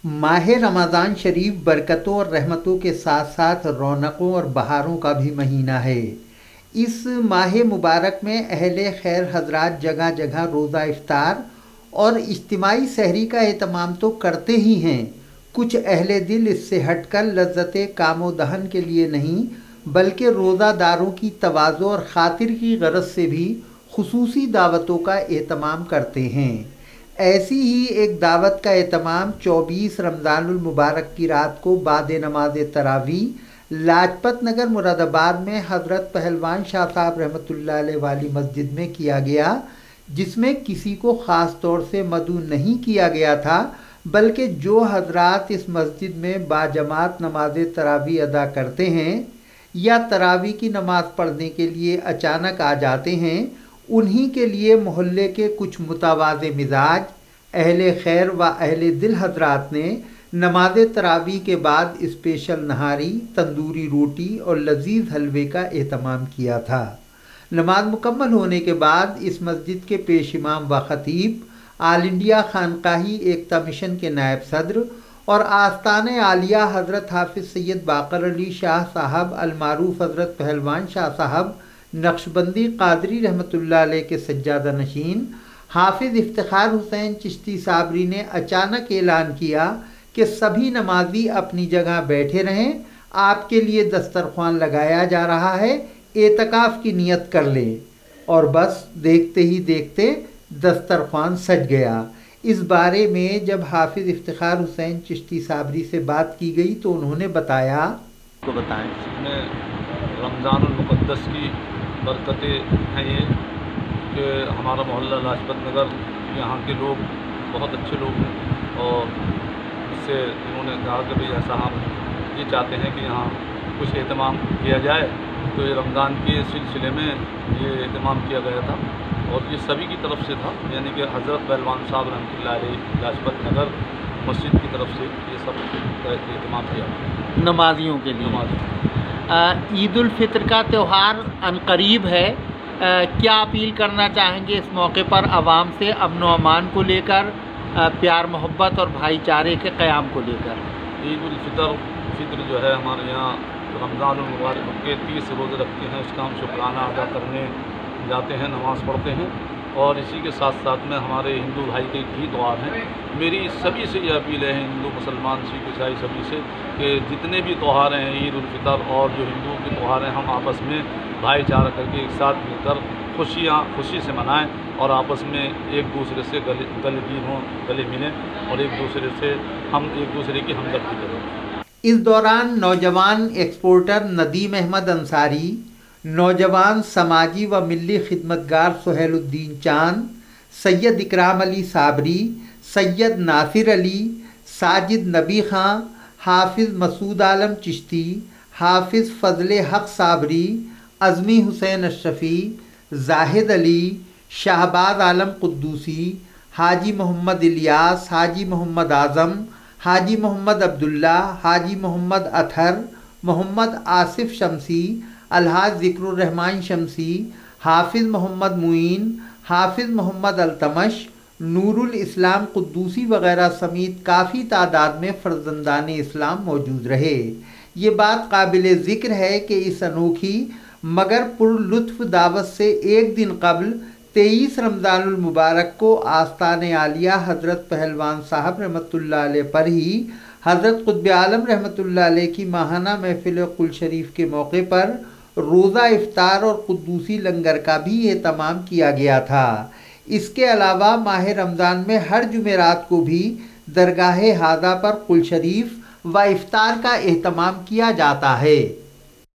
माह रमज़ान शरीफ बरकतों और रहमतों के साथ साथ रौनकों और बहारों का भी महीना है। इस माह मुबारक में अहले खैर हजरात जगह जगह रोज़ा इफ्तार और इज्तिमाई सहरी का एहतमाम तो करते ही हैं। कुछ अहले दिल इससे हटकर लज्जत कामो दहन के लिए नहीं बल्कि रोज़ादारों की तवाज़ो और ख़ातिर की गरज से भी खुसूसी दावतों का एहतमाम करते हैं। ऐसी ही एक दावत का एहतमाम 24 रमज़ानुल मुबारक की रात को बाद नमाज तरावी लाजपत नगर मुरादाबाद में हज़रत पहलवान शाह साहब रहमतुल्लाह अलैह वाली मस्जिद में किया गया, जिसमें किसी को ख़ास तौर से मदऊ नहीं किया गया था, बल्कि जो हजरात इस मस्जिद में बाजमात नमाज तरावी अदा करते हैं या तरावी की नमाज़ पढ़ने के लिए अचानक आ जाते हैं, उन्हीं के लिए मोहल्ले के कुछ मुतवाज़े मिजाज अहले खैर व अहले दिल हजरात ने नमाज तरावी के बाद स्पेशल नहारी, तंदूरी रोटी और लजीज हलवे का एहतमाम किया था। नमाज मुकम्मल होने के बाद इस मस्जिद के पेश इमाम व ख़तीब, आल इंडिया खानकाही एकता मिशन के नायब सदर और आस्ताने आलिया हज़रत हाफिज़ सैयद बाकर अली शाह साहब अलमारूफ हज़रत पहलवान शाह साहब नक्शबंदी कादरी रहमतुल्लाह अलैह के सज्जादा नशीन हाफिज़ इफ्तिखार हुसैन चिश्ती साबरी ने अचानक ऐलान किया कि सभी नमाजी अपनी जगह बैठे रहें, आपके लिए दस्तरख्वान लगाया जा रहा है, एतकाफ़ की नियत कर लें। और बस देखते ही देखते दस्तरख्वान सज गया। इस बारे में जब हाफिज़ इफ्तिखार हुसैन चिश्ती साबरी से बात की गई तो उन्होंने बताया तो बताएं इसमें रमज़ानुल मुक़द्दस की बरकतें हैं ये कि हमारा मोहल्ला लाजपत नगर, यहाँ के लोग बहुत अच्छे लोग हैं और इससे इन्होंने कहा कि भाई ऐसा हम ये चाहते हैं कि यहाँ कुछ एहतमाम किया जाए, तो ये रमज़ान के सिलसिले में ये एहतमाम किया गया था और ये सभी की तरफ से था, यानी कि हज़रत पहलवान साहब रहमतुल्लाह अलैह लाजपत नगर मस्जिद की तरफ से ये सब एहतमाम किया नमाजियों के लिए। ईद उल फितर का त्यौहार अनकरीब है, क्या अपील करना चाहेंगे इस मौके पर आवाम से अमन व अमान को लेकर, प्यार मोहब्बत और भाईचारे के क़याम को लेकर? ईद उल फितर जो है हमारे यहाँ रमज़ानुल मुबारक के 30 रोज़े रखते हैं, उसका हम शुक्राना अदा करने जाते हैं, नमाज़ पढ़ते हैं और इसी के साथ साथ में हमारे हिंदू भाई के भी त्यौहार हैं। मेरी सभी से ये अपील है, हिंदू मुसलमान सिख ईसाई सभी से, कि जितने भी त्यौहार हैं ईद उल फितर और जो हिंदुओं के त्यौहार हैं, हम आपस में भाईचारा करके एक साथ मिलकर खुशी से मनाएं और आपस में एक दूसरे से गले हों, गले मिलें और एक दूसरे से हम एक दूसरे की हमदर्दी करें। इस दौरान नौजवान एक्सपोर्टर नदीम अहमद अंसारी, नौजवान समाजी व मिली खिदमतगार सुहेलुद्दीन चांद, सैयद इकराम अली साबरी, सैयद नासिर अली, साजिद नबी खां, हाफिज़ मसूद आलम चिश्ती, हाफिज़ फ़ज़ले हक़ साबरी, अज़मी हुसैन अशरफ़ी, जाहिद अली, शाहबाज आलम कुद्दूसी, हाजी मोहम्मद इलियास, हाजी मोहम्मद आज़म, हाजी मोहम्मद अब्दुल्ला, हाजी मोहम्मद अतहर, मोहम्मद आसिफ शमसी, अलहाज ज़िक्रुर रहमान शमसी, हाफिज़ मोहम्मद मुईन, हाफिज़ मोहम्मद अल्तमश, नूरुल इस्लाम कुद्दूसी वगैरह समेत काफ़ी तादाद में फ़र्जंदान इस्लाम मौजूद रहे। ये बात काबिल ज़िक्र है कि इस अनोखी मगर पुरलुत्फ़ दावत से एक दिन कबल 23 रमज़ानुल मुबारक को आस्ताने आलिया हज़रत पहलवान साहब रहमतुल्लाह अलैह पर ही हज़रत क़ुत्ब आलम रहमतुल्लाह अलैह की माहाना महफ़िल कुल शरीफ के मौके पर रोज़ा इफ्तार और कुद्दूसी लंगर का भी एहतमाम किया गया था। इसके अलावा माह रमज़ान में हर जुमेरात को भी दरगाह हादा पर कुल शरीफ व इफ्तार का एहतमाम किया जाता है।